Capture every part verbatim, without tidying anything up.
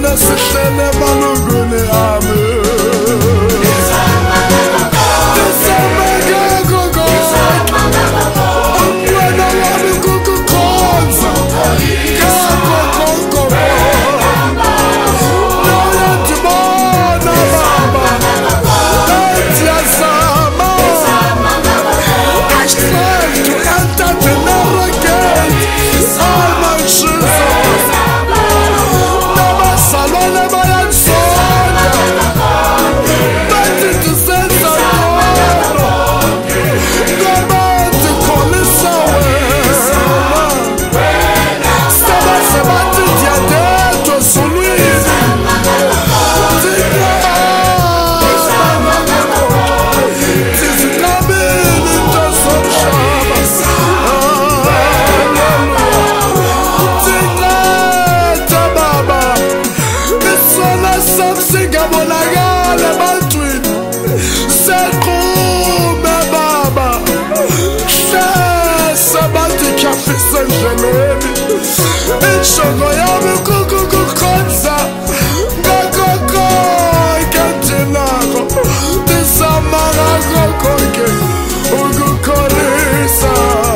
sihlale sihlele emalungwini ami. Inshoko yami kukukukhonza ngakho konke nakho ndizama ngakho konke ukukholisa.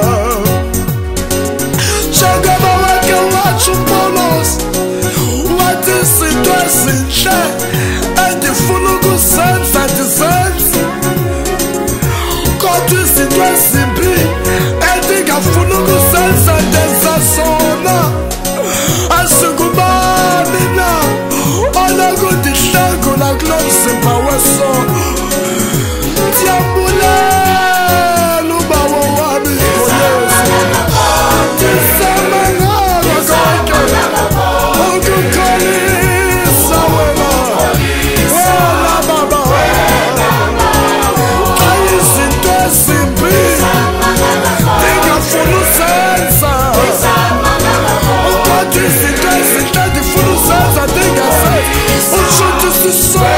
Njengoba wake watsho uPawulos wathi izinto ezinhle endifuna ukuzenza ndizenze, kodwa izinto ezimbi endingafuna ukuzenza ndenza zona. Asingubani na onokundihlangula kulo mzimba wesono. Ndiyabulela ubawo wami ngoYesu, ndizama ngako konke ukukholisa wena, wena Baba. Xa izinto ezimbi ndingafuna uzenza, izinto ezinhle ndifuna uzenza ndingazenzi, ushuthi sisona.